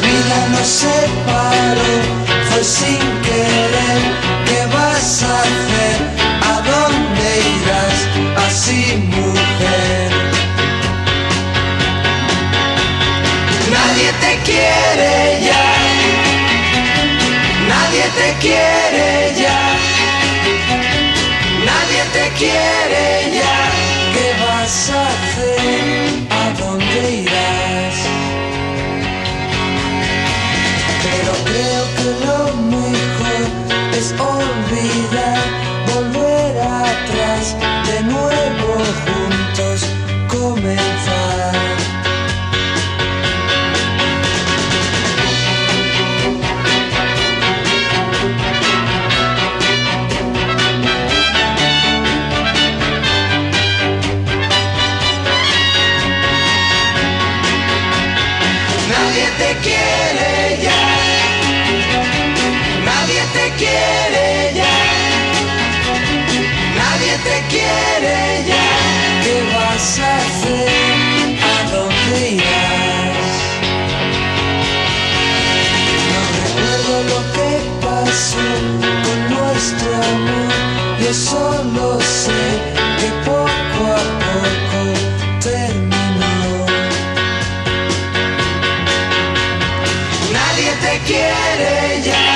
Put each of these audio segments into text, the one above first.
vida nos separó, fue sin querer. ¿Qué vas a hacer? ¿A dónde irás? Así, mujer. Nadie te quiere ya, nadie te quiere ya, nadie te quiere ya. ¿Qué vas a hacer? ¿A dónde irás? Pero creo que lo mejor es olvidar, volver atrás, de nuevo juntos comenzar. Nadie te quiere ya, nadie te quiere ya, nadie te quiere ya. ¿Qué vas a hacer? ¿A dónde irás? No recuerdo lo que pasó con nuestro amor, yo solo sé que poco a poco terminó. Nadie te quiere ya,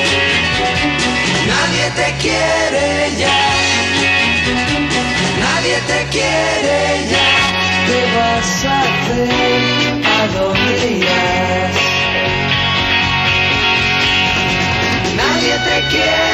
nadie te quiere ya, nadie te quiere ya. ¿Qué vas a hacer? ¿A dónde irás? Nadie te quiere.